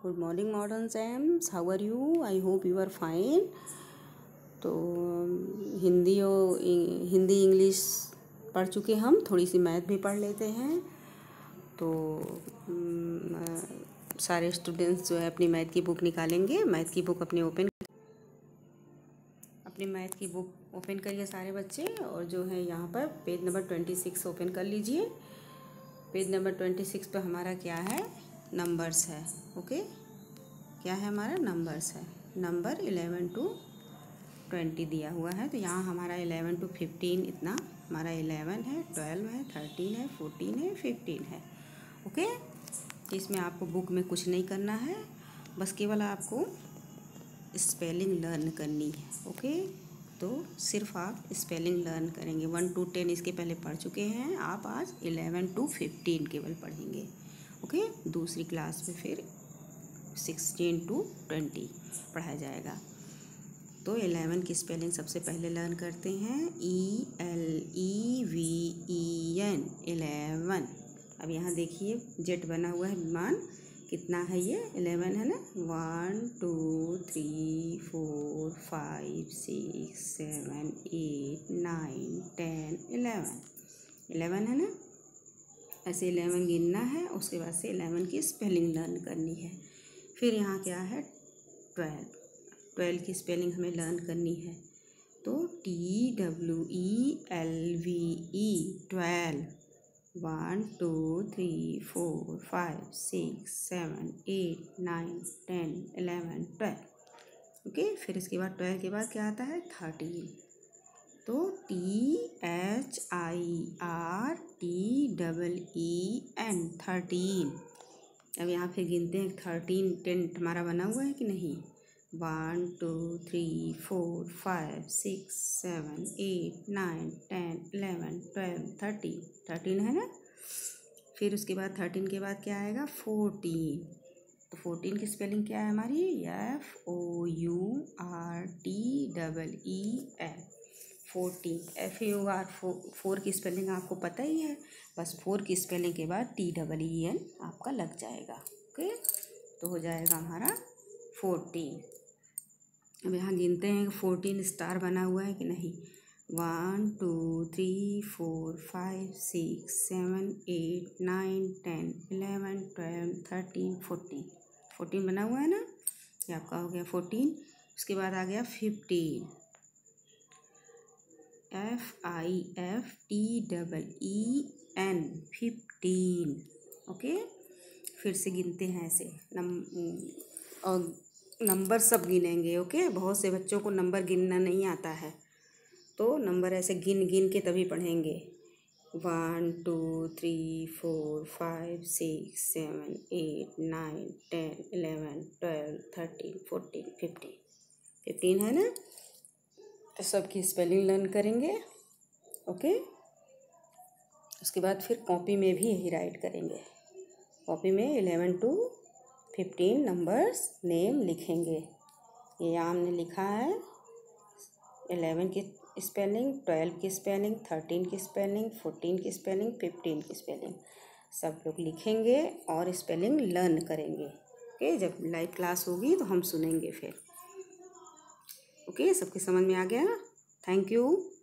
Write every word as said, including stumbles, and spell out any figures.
Good morning modern gems, how are you? I hope you are fine. तो हिंदी और Hindi English पढ़ चुके हम, थोड़ी सी मैथ भी पढ़ लेते हैं। तो सारे स्टूडेंट्स जो है अपनी मैथ की बुक निकालेंगे। मैथ की बुक अपनी ओपन अपनी मैथ की बुक ओपन करिए सारे बच्चे, और जो है यहाँ पर page number twenty six open कर लीजिए। पेज नंबर ट्वेंटी सिक्स पर हमारा क्या है? नंबर्स है। ओके, क्या है हमारा? नंबर्स है। नंबर इलेवन टू ट्वेंटी दिया हुआ है। तो यहाँ हमारा इलेवन टू फिफ्टीन, इतना हमारा इलेवन है, ट्वेल्व है, थर्टीन है, फोर्टीन है, फिफ्टीन है। ओके, इसमें आपको बुक में कुछ नहीं करना है, बस केवल आपको स्पेलिंग लर्न करनी है। ओके, तो सिर्फ आप स्पेलिंग लर्न करेंगे। वन टू टेन इसके पहले पढ़ चुके हैं आप, आज इलेवन टू फिफ्टीन केवल पढ़ेंगे। ओके, दूसरी क्लास में फिर सिक्सटीन टू ट्वेंटी पढ़ाया जाएगा। तो इलेवन की स्पेलिंग सबसे पहले लर्न करते हैं। E L E V E N, eleven. अब यहाँ देखिए जेट बना हुआ है विमान, कितना है ये? इलेवन है ना। One two three four five six seven eight nine ten eleven, eleven है ना। ऐसे इलेवन गिनना है, उसके बाद से इलेवन की स्पेलिंग लर्न करनी है। फिर यहाँ क्या है? ट्वेल्व, ट्वेल्व की स्पेलिंग हमें लर्न करनी है। तो T W E L V E, twelve. One two three four five six seven eight nine ten eleven twelve. Okay, फिर इसके बाद ट्वेल्व के बाद क्या आता है? थर्टीन। तो T H I R T double E N, thirteen. अब यहाँ फिर गिनते हैं, थर्टीन टेन हमारा बना हुआ है कि नहीं? One two three four five six seven eight nine ten eleven twelve thirteen, thirteen है ना। फिर उसके बाद थर्टीन के बाद क्या आएगा? फोर्टीन। तो फोर्टीन की स्पेलिंग क्या है हमारी? F O U R T double E N, fourteen. F U R four की स्पेलिंग आपको पता ही है, बस फोर की स्पेलिंग के बाद टी डबल ई एन आपका लग जाएगा। ओके, तो हो जाएगा हमारा फोर्टीन। अब यहाँ गिनते हैं, फोर्टीन स्टार बना हुआ है कि नहीं? One two three four five six seven eight nine ten eleven twelve thirteen fourteen, fourteen बना हुआ है ना। ये आपका हो गया फोर्टीन। उसके बाद आ गया fifteen, F I F T double E N, fifteen. Okay, फिर से गिनते हैं ऐसे नम और नंबर सब गिनेंगे। ओके, बहुत से बच्चों को नंबर गिनना नहीं आता है, तो नंबर ऐसे गिन गिन के तभी पढ़ेंगे। One two three four five six seven eight nine ten eleven twelve thirteen fourteen fifteen, fifteen है ना। तो सबकी स्पेलिंग लर्न करेंगे। ओके, उसके बाद फिर कॉपी में भी यही राइट करेंगे। कॉपी में eleven to fifteen numbers name लिखेंगे। ये यहाँ हमने लिखा है इलेवन की स्पेलिंग, ट्वेल्व की स्पेलिंग, थर्टीन की स्पेलिंग, फोर्टीन की स्पेलिंग, फिफ्टीन की स्पेलिंग, सब लोग लिखेंगे और स्पेलिंग लर्न करेंगे। ओके, जब लाइव क्लास होगी तो हम सुनेंगे फिर। ओके, सबके समझ में आ गया? Thank you.